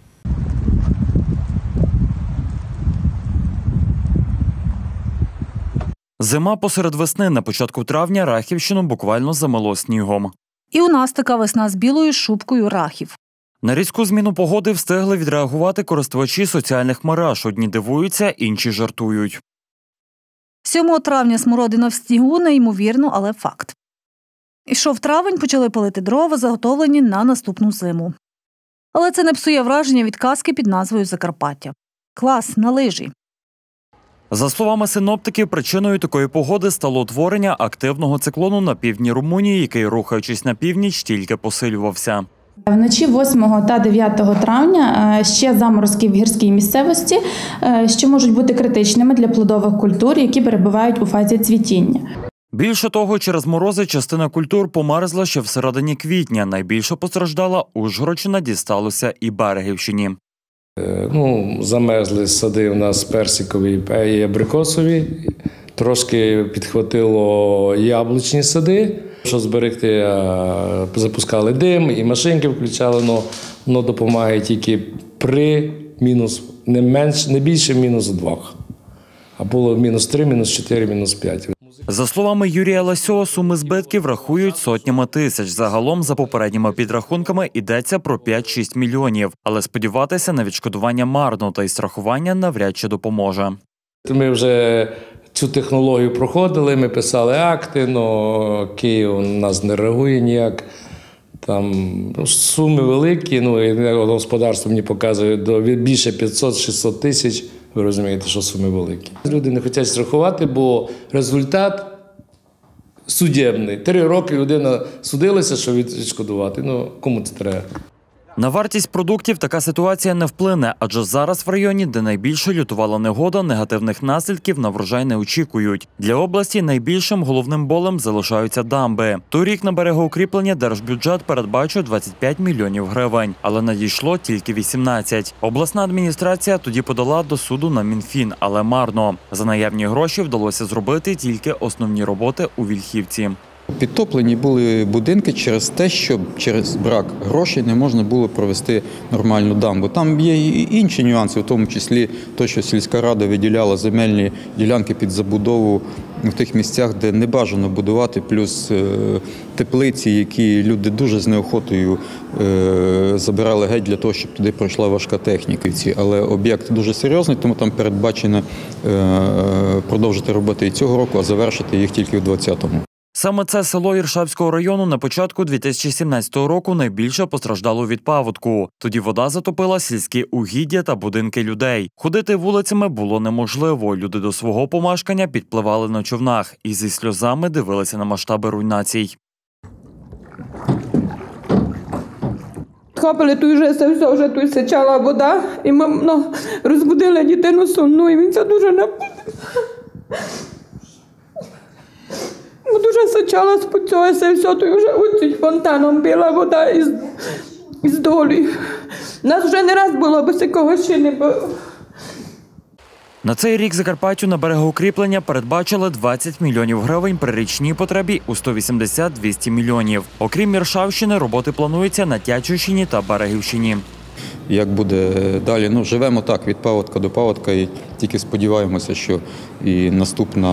Зима посеред весни. На початку травня Рахівщину буквально замело снігом. І у нас така весна з білою шубкою Рахів. На різку зміну погоди встигли відреагувати користувачі соціальних мереж. Одні дивуються, інші жартують. 7 травня смородина в снігу – неймовірно, але факт. Ішов травень, почали палити дрова, заготовлені на наступну зиму. Але це не псує враження від казки під назвою «Закарпаття». Клас на лижі. За словами синоптиків, причиною такої погоди стало утворення активного циклону на півдні Румунії, який, рухаючись на північ, тільки посилювався. Вночі 8 та 9 травня ще заморозки в гірській місцевості, що можуть бути критичними для плодових культур, які перебувають у фазі цвітіння. Більше того, через морози частина культур померзла ще в середині квітня. Найбільше постраждала Ужгородщина, дісталося і Берегівщині. Замерзли сади у нас персикові і абрикосові. Трошки підхватило яблучні сади. Щоб зберегти, запускали дим і машинки включали, але воно допомагає тільки при мінус, не більше мінус 2. А було мінус 3, мінус 4, мінус 5. За словами Юрія Ласьова, суми збитків рахують сотнями тисяч. Загалом, за попередніми підрахунками, йдеться про 5-6 мільйонів. Але сподіватися на відшкодування марно, та й страхування навряд чи допоможе. Ми вже цю технологію проходили, ми писали акти, але Київ у нас не реагує ніяк. Там суми великі, господарство мені показує більше 500-600 тисяч. Ви розумієте, що суми великі. Люди не хочуть страхувати, бо результат судебний. 3 роки людина судилася, щоб відшкодувати. Кому це треба? На вартість продуктів така ситуація не вплине, адже зараз в районі, де найбільше лютувала негода, негативних наслідків на врожай не очікують. Для області найбільшим головним болем залишаються дамби. Торік на берегоукріплення держбюджет передбачив 25 мільйонів гривень, але надійшло тільки 18. Обласна адміністрація тоді подала до суду на Мінфін, але марно. За наявні гроші вдалося зробити тільки основні роботи у Вільхівці. Підтоплені були будинки через те, що через брак грошей не можна було провести нормальну дамбу. Там є і інші нюанси, в тому числі те, що сільська рада виділяла земельні ділянки під забудову в тих місцях, де не бажано будувати, плюс теплиці, які люди дуже з неохотою забирали геть для того, щоб туди пройшла важка техніка. Але об'єкт дуже серйозний, тому там передбачено продовжити роботи і цього року, а завершити їх тільки в 2020-му. Саме це село Іршавського району на початку 2017 року найбільше постраждало від паводку. Тоді вода затопила сільські угіддя та будинки людей. Ходити вулицями було неможливо. Люди до свого помешкання підпливали на човнах і зі сльозами дивилися на масштаби руйнацій. Хапали тут вже тут сичала вода, і ми розбудили дитину сонну, і він це дуже напав. Дуже сочалась по цього, все, то вже оцють фонтаном біла вода із долі. Нас вже не раз було, бо такого ще не було. На цей рік Закарпаттю на берегоукріплення передбачили 20 мільйонів гривень при річній потребі у 180-200 мільйонів. Окрім Іршавщини, роботи плануються на Тячівщині та Берегівщині. Як буде далі? Живемо так, від паводка до паводка, і тільки сподіваємося, що і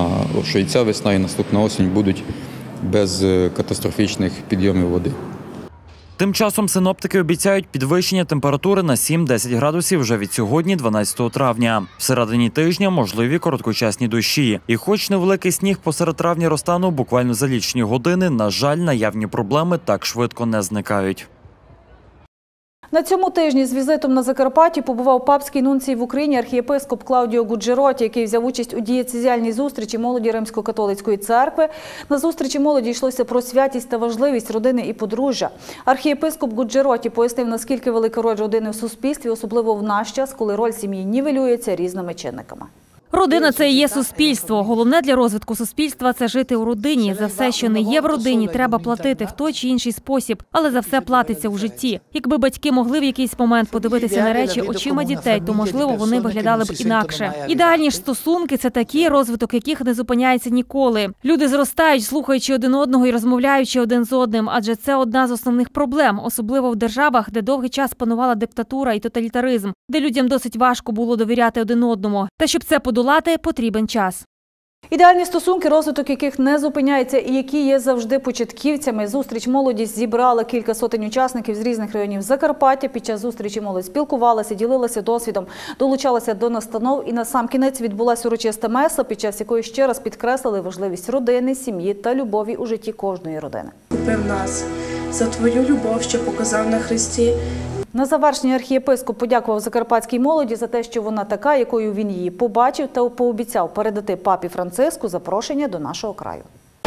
ця весна, і наступна осінь будуть без катастрофічних підйомів води. Тим часом синоптики обіцяють підвищення температури на 7-10 градусів вже від сьогодні, 12 травня. Всередині тижня можливі короткочасні дощі. І хоч невеликий сніг посеред травня розтану буквально за лічені години, на жаль, наявні проблеми так швидко не зникають. На цьому тижні з візитом на Закарпатті побував папський нунцій в Україні архієпископ Клаудіо Гуджероті, який взяв участь у дієцезіальній зустрічі молоді Римсько-католицької церкви. На зустрічі молоді йшлося про святість та важливість родини і подружжя. Архієпископ Гуджероті пояснив, наскільки велика роль родини в суспільстві, особливо в наш час, коли роль сім'ї нівелюється різними чинниками. Родина – це і є суспільство. Головне для розвитку суспільства – це жити у родині. За все, що не є в родині, треба платити в той чи інший спосіб, але за все платиться у житті. Якби батьки могли в якийсь момент подивитися на речі очима дітей, то, можливо, вони виглядали б інакше. Ідеальні ж стосунки – це такі, розвиток яких не зупиняється ніколи. Люди зростають, слухаючи один одного і розмовляючи один з одним, адже це одна з основних проблем, особливо в державах, де довгий час панувала диктатура і тоталітаризм, де людям досить важко було довіряти один одному. Та щоб це подолати, потрібен час. Ідеальні стосунки, розвиток яких не зупиняється і які є завжди початківцями. Зустріч молоді зібрала кілька сотень учасників з різних районів Закарпаття. Під час зустрічі молодь спілкувалася, ділилася досвідом, долучалася до настанов. І насамкінець відбулася урочиста меса, під час якої ще раз підкреслили важливість родини, сім'ї та любові у житті кожної родини. Купив нас за твою любов, що показав на Христі. На завершення архієпископ подякував закарпатській молоді за те, що вона така, якою він її побачив, та пообіцяв передати папі Франциску запрошення до нашого краю.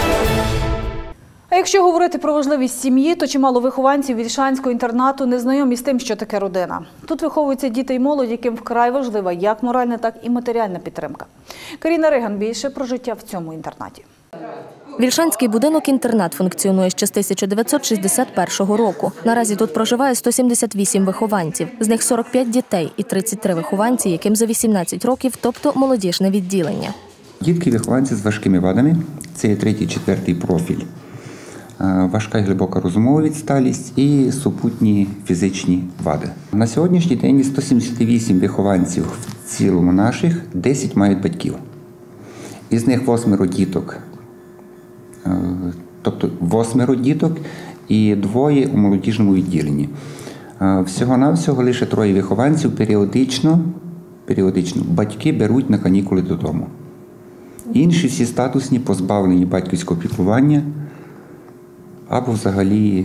А якщо говорити про важливість сім'ї, то чимало вихованців Вільшанського інтернату не знайомі з тим, що таке родина. Тут виховуються діти й молодь, яким вкрай важлива як моральна, так і матеріальна підтримка. Каріна Риган більше про життя в цьому інтернаті. Вільшанський будинок-інтернат функціонує ще з 1961 року. Наразі тут проживає 178 вихованців. З них 45 дітей і 33 вихованці, яким за 18 років, тобто молодіжне відділення. Дітки-вихованці з важкими вадами – це є 3-4 профіль. Важка і глибока розумова відсталість і супутні фізичні вади. На сьогоднішній день 178 вихованців в цілому наших, 10 мають батьків. Із них 8 діток. Тобто 8 діток і 2 у молодіжному відділенні. Всього-навсього лише 3 вихованців періодично батьки беруть на канікули додому. Інші всі статусні позбавлені батьківського піклування або взагалі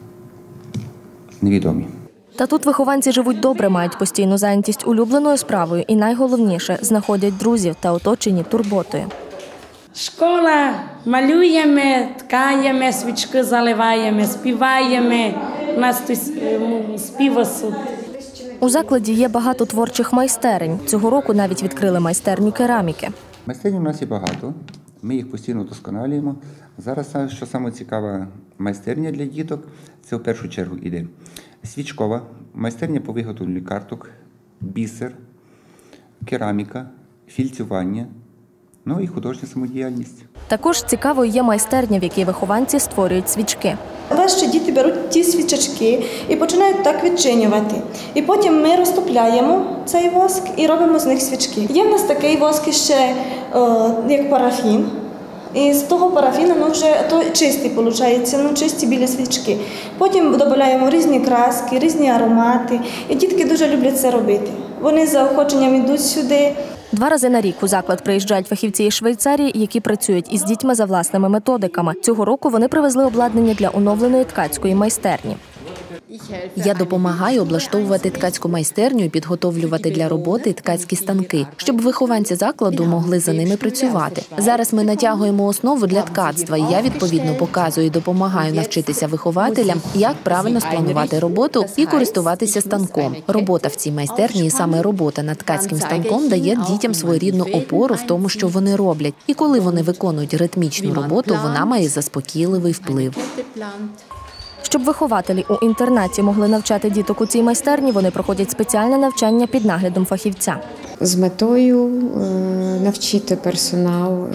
невідомі. Та тут вихованці живуть добре, мають постійну зайнятість улюбленою справою і найголовніше – знаходять друзів та оточені турботою. Школа, малюємо, ткаємо, свічки заливаємо, співаємо, у нас тут співосуд. У закладі є багато творчих майстерень. Цього року навіть відкрили майстерню кераміки. Майстерень у нас є багато, ми їх постійно вдосконалюємо. Зараз, що саме цікава майстерня для діток, це в першу чергу іде свічкова, майстерня по виготовленню карток, бісер, кераміка, фільцювання, ну і художня самодіяльність. Також цікавою є майстерня, в якій вихованці створюють свічки. Ваші діти беруть ті свічечки і починають так відчинювати. І потім ми розтопляємо цей воск і робимо з них свічки. Є в нас такий воск ще, як парафін. І з того парафіну вже то чистий виходить, чисті білі свічки. Потім додаємо різні краски, різні аромати. І дітки дуже люблять це робити. Вони з заохоченням йдуть сюди. 2 рази на рік у заклад приїжджають фахівці із Швейцарії, які працюють із дітьми за власними методиками. Цього року вони привезли обладнання для оновленої ткацької майстерні. Я допомагаю облаштовувати ткацьку майстерню і підготовлювати для роботи ткацькі станки, щоб вихованці закладу могли за ними працювати. Зараз ми натягуємо основу для ткацтва, і я, відповідно, показую і допомагаю навчитися вихователям, як правильно спланувати роботу і користуватися станком. Робота в цій майстерні, і саме робота над ткацьким станком, дає дітям своєрідну опору в тому, що вони роблять. І коли вони виконують ритмічну роботу, вона має заспокійливий вплив. Щоб вихователі у інтернаті могли навчати діток у цій майстерні, вони проходять спеціальне навчання під наглядом фахівця. З метою навчити персонал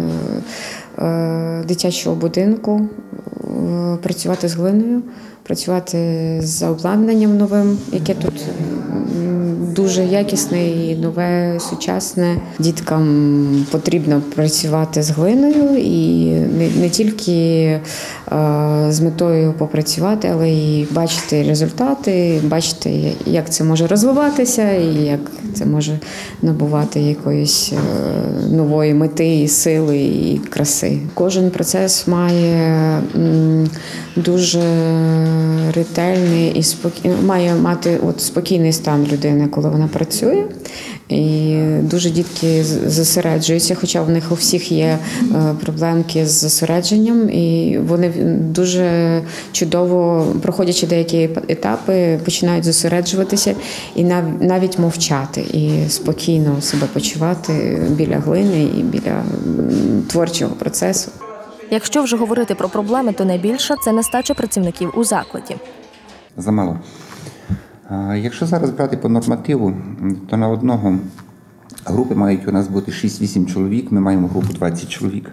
дитячого будинку працювати з глиною, працювати з обладнанням новим, яке тут дуже якісне і нове, сучасне. Діткам потрібно працювати з глиною і не тільки з метою попрацювати, але і бачити результати, бачити, як це може розвиватися і як це може набувати якоїсь нової мети, і сили і краси. Кожен процес має дуже ретельний і має мати спокійний стан людини, коли вона працює. І дуже дітки зосереджуються, хоча в них у всіх є проблемки з зосередженням, і вони дуже чудово, проходячи деякі етапи, починають зосереджуватися і навіть мовчати, і спокійно себе почувати біля глини і біля творчого процесу. Якщо вже говорити про проблеми, то найбільша – це нестача працівників у закладі. Замало. Якщо зараз брати по нормативу, то на одного групи мають у нас бути 6-8 чоловік, ми маємо групу 20 чоловік.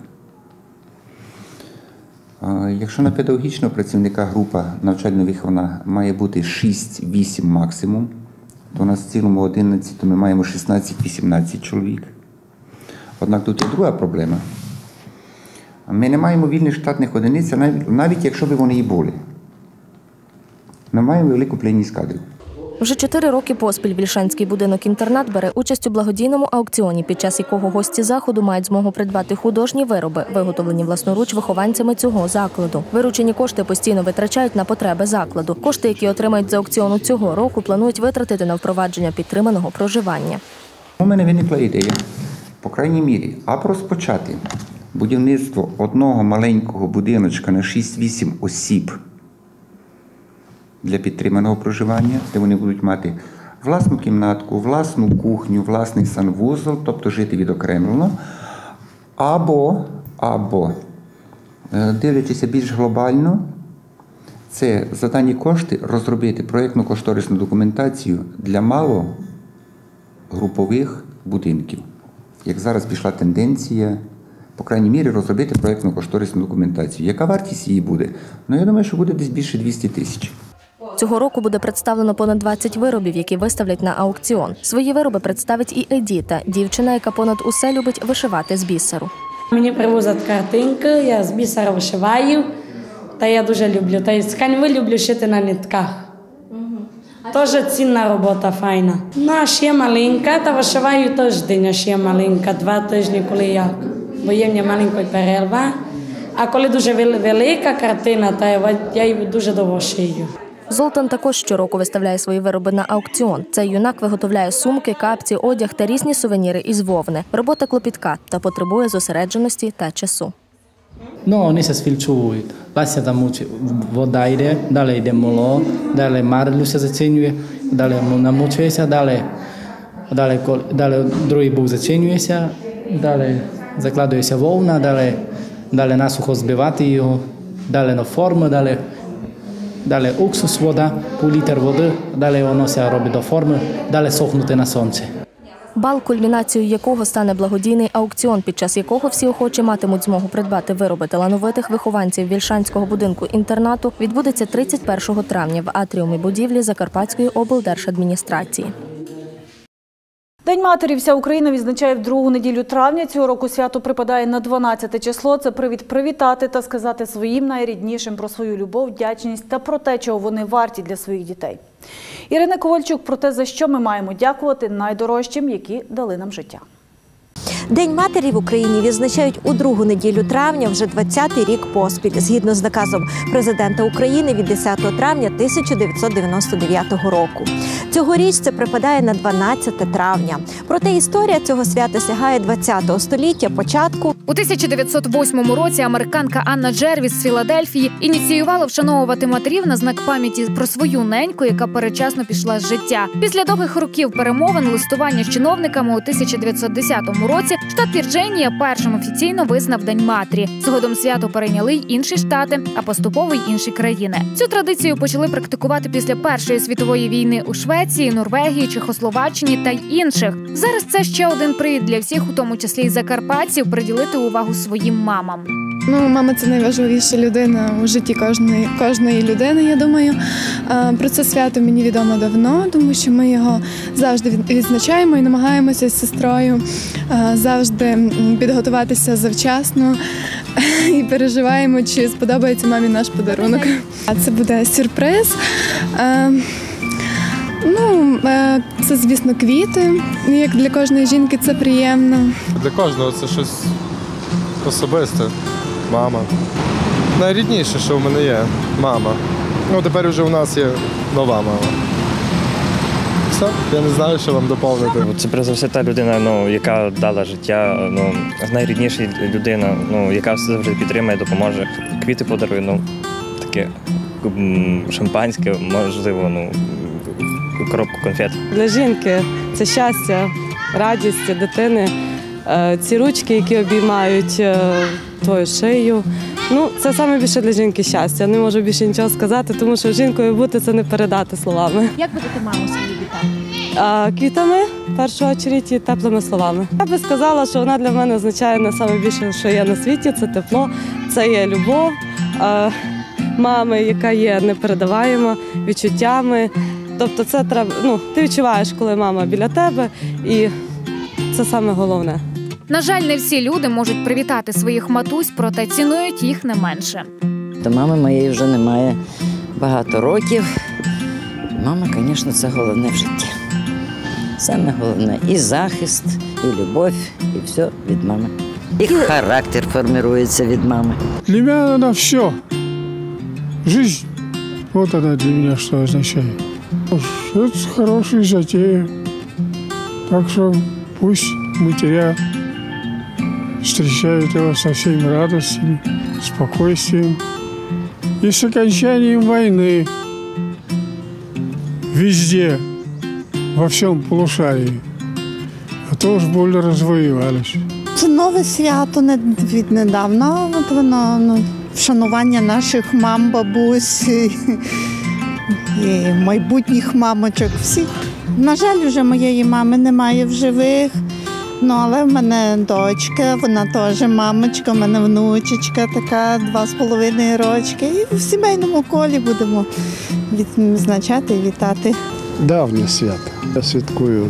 Якщо на педагогічного працівника група навчально-виховна має бути 6-8 максимум, то у нас в цілому 11 ми маємо 16-18 чоловік. Однак тут є друга проблема. Ми не маємо вільних штатних одиниць, навіть якщо б вони і були. Ми маємо велику плинність кадрів. Вже 4 роки поспіль Вільшанський будинок-інтернат бере участь у благодійному аукціоні, під час якого гості заходу мають змогу придбати художні вироби, виготовлені власноруч вихованцями цього закладу. Виручені кошти постійно витрачають на потреби закладу. Кошти, які отримають з аукціону цього року, планують витратити на впровадження підтриманого проживання. У мене виникла ідея, по крайній мірі, або розпочати будівництво одного маленького будиночка на 6-8 осіб для підтриманого проживання, де вони будуть мати власну кімнатку, власну кухню, власний санвузол, тобто жити відокремлено, або дивлячись більш глобально, це за дані кошти розробити проєктно-кошторисну документацію для малогрупових будинків. Як зараз пішла тенденція, по крайній мірі, розробити проєктно-кошторисну документацію. Яка вартість її буде? Я думаю, що буде десь більше 200 тисяч. Цього року буде представлено понад 20 виробів, які виставлять на аукціон. Свої вироби представить і Едіта, дівчина, яка понад усе любить вишивати з бісеру. Мені привозять картинки, я з бісера вишиваю, та я дуже люблю. Та й тканьви люблю шити на нитках. Теж цінна робота, файна. Ще маленька, та вишиваю тиждень, ще маленька, 2 тижні, коли як. Бо є в мене маленька перерва. А коли дуже велика картина, то я її дуже довго шию. Золтан також щороку виставляє свої вироби на аукціон. Цей юнак виготовляє сумки, капці, одяг та різні сувеніри із вовни. Робота клопітка та потребує зосередженості та часу. Вони се сфільчують. Лася там вода йде, далі йде моло, далі марлю се зацінює, далі намочується, далі другий бук зацінюється, далі закладується вовна, далі насухо збивати його, далі на форму, далі уксус, вода, пів літр води, далі воно се робить до форми, далі сохнути на сонці. Бал, кульмінацією якого стане благодійний аукціон, під час якого всі охочі матимуть змогу придбати вироби талановитих вихованців Вільшанського будинку-інтернату, відбудеться 31 травня в атріумі будівлі Закарпатської облдержадміністрації. День матері вся Україна відзначає в другу неділю травня. Цього року свято припадає на 12 число. Це привід привітати та сказати своїм найріднішим про свою любов, вдячність та про те, чого вони варті для своїх дітей. Ірина Ковальчук про те, за що ми маємо дякувати найдорожчим, які дали нам життя. День матері в Україні відзначають у другу неділю травня вже 20-й рік поспіль, згідно з наказом президента України від 10 травня 1999 року. Цьогоріч це припадає на 12 травня. Проте історія цього свята сягає 20-го століття, початку. У 1908 році американка Анна Джервіс з Філадельфії ініціювала вшановувати матерів на знак пам'яті про свою неньку, яка передчасно пішла з життя. Після довгих років перемовин, листування з чиновниками у 1910 році штат Вірджинія першим офіційно визнав День матері. Згодом свято перейняли й інші штати, а поступово й інші країни. Цю традицію почали практикувати після Першої світової війни у Швеції, Норвегії, Чехословаччині та й інших. Зараз це ще один привід для всіх, у тому числі й закарпатців, приділити увагу своїм мамам. Мама – це найважливіша людина у житті кожної людини, я думаю. Про це свято мені відомо давно, тому що ми його завжди відзначаємо і намагаємося з сестрою завжди підготуватися завчасно, і переживаємо, чи сподобається мамі наш подарунок. А це буде сюрприз. Це, звісно, квіти. Як для кожної жінки це приємно. Для кожного це щось особисте. Мама. Найрідніше, що в мене є – мама. Тепер вже у нас є нова мама. Все, я не знаю, що вам доповнити. Це, перш за все, та людина, яка дала життя, найрідніша людина, яка все завжди підтримує, допоможе. Квіти подарує, таке шампанське, можливо, коробку конфет. Для жінки це щастя, радість дитини, ці ручки, які обіймають твою шию. Це саме більше для жінки щастя. Не можу більше нічого сказати, тому що жінкою бути – це не передати словами. Як будете маму свою вітати? Квітами, в першу чергу, і теплими словами. Я би сказала, що вона для мене означає найбільше, що є на світі – це тепло, це є любов мами, яка є непередаваєма, відчуттями. Тобто це треба, ти відчуваєш, коли мама біля тебе, і це саме головне. На жаль, не всі люди можуть привітати своїх матусь, проте цінують їх не менше. До мами моєї вже немає багато років. Мама, звісно, це головне в житті. Саме головне – і захист, і любов, і все від мами. І характер формується від мами. Для мене вона все. Жизнь. Вот она для меня что означает. Это хорошие затеи. Так что пусть матеря встречают его со всеми радостями, спокойствием и с окончанием войны везде, во всем полушарии. А то уж больно розвоювались. Це нове свято віднедавна. Воно вшанування наших мам, бабусь і майбутніх мамочок всіх. На жаль, вже моєї мами немає в живих, але в мене дочка, вона теж мамочка, в мене внучечка така 2,5 рочки. І в сімейному колі будемо відзначати і вітати. Давнє свято. Я святкую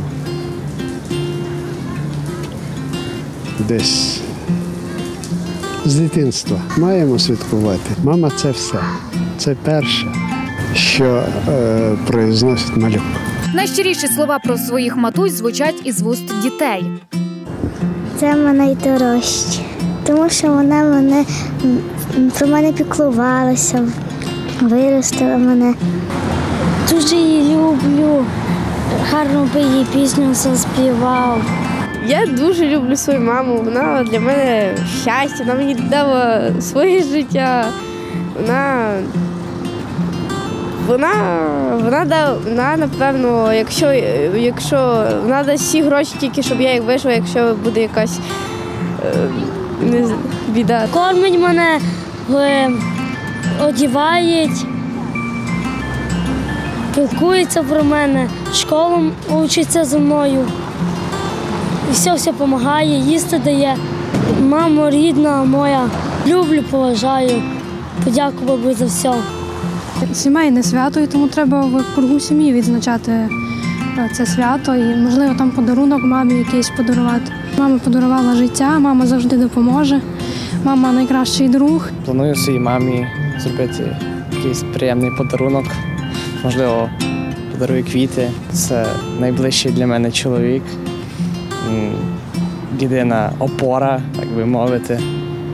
десь з дитинства. Маємо святкувати. Мама – це все. Це перше, що произносить малюк. Найщиріші слова про своїх матусь звучать із вуст дітей. Це найдорожче, тому що вона про мене піклувалася, виростила мене. Дуже її люблю, гарно би її пісню заспівав. Я дуже люблю свою маму, вона для мене щастя, вона мені дала своє життя. Вона напевно, якщо вона дасть всі гроші тільки, щоб я їх вийшла, якщо буде якась біда. Кормить мене, одіває, піклується про мене, школу вчиться зі мною. І все допомагає, їсти дає. Мамо рідна моя, люблю, поважаю, подякував би за все. Сімейне свято, і тому треба в кругу сім'ї відзначати це свято і, можливо, там подарунок мамі якийсь подарувати. Мама подарувала життя, мама завжди допоможе, мама найкращий друг. Планую своїй мамі зробити якийсь приємний подарунок, можливо, подарую квіти. Це найближчий для мене чоловік, єдина опора, так би мовити.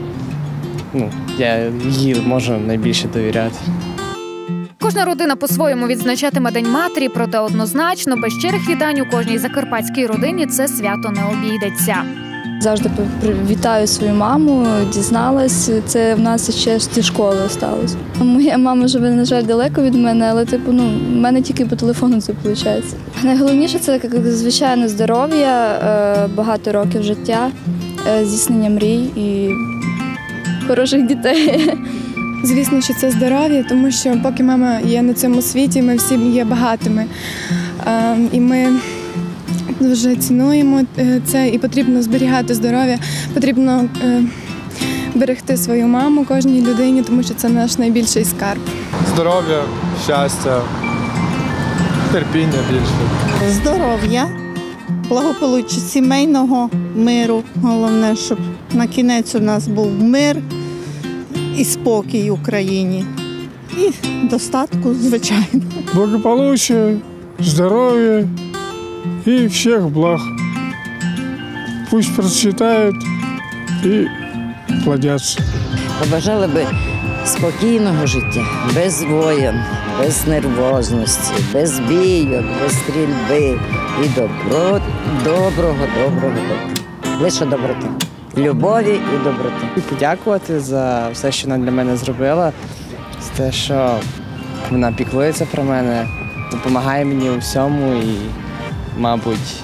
Я їй можу найбільше довіряти. Кожна родина по-своєму відзначатиме День матері, проте однозначно, без щирих вітань у кожній закарпатській родині це свято не обійдеться. Завжди вітаю свою маму, дізналась, це в нас ще зі школи сталося. Моя мама живе, на жаль, далеко від мене, але в мене тільки по телефону це виходить. Найголовніше – це, звичайно, здоров'я, багато років життя, здійснення мрій і хороших дітей. Звісно, що це здоров'я, тому що поки мама є на цьому світі, ми всі є багатими. І ми дуже цінуємо це, і потрібно зберігати здоров'я, потрібно берегти свою маму кожній людині, тому що це наш найбільший скарб. Здоров'я, щастя, терпіння більше. Здоров'я, благополуччя, сімейного миру. Головне, щоб на кінець у нас був мир і спокій в Україні. І достатку, звичайно. Благополучия, здоровья и всех благ. Пусть процветают и плодятся. Побажали би спокійного життя, без воєн, без нервозності, без бійок, без стрільби. І доброго. Лише доброти. Любові і доброти. І подякувати за все, що вона для мене зробила, за те, що вона піклується про мене, допомагає мені у всьому і, мабуть,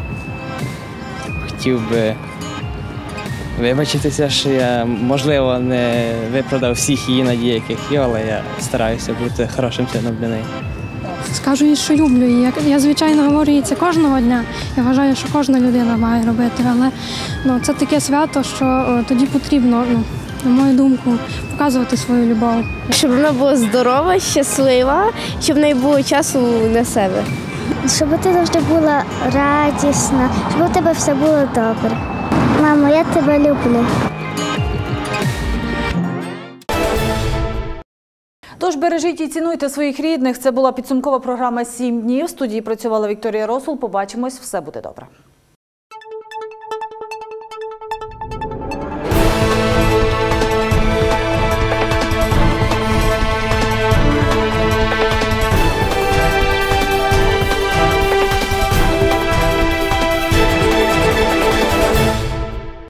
хотів би вибачитися, що я, можливо, не виправдав всіх її надій, яких є, але я стараюся бути хорошим сином для неї. Скажу їй, що люблю її. Я, звичайно, говорю їй це кожного дня. Я вважаю, що кожна людина має робити, але це таке свято, що тоді потрібно, на мою думку, показувати свою любов. Щоб вона була здорова, щаслива, щоб в неї було часу на себе. Щоб ти завжди була радісна, щоб у тебе все було добре. Мамо, я тебе люблю. Тож бережіть і цінуйте своїх рідних. Це була підсумкова програма «7 днів». В студії працювала Вікторія Росул. Побачимось. Все буде добре.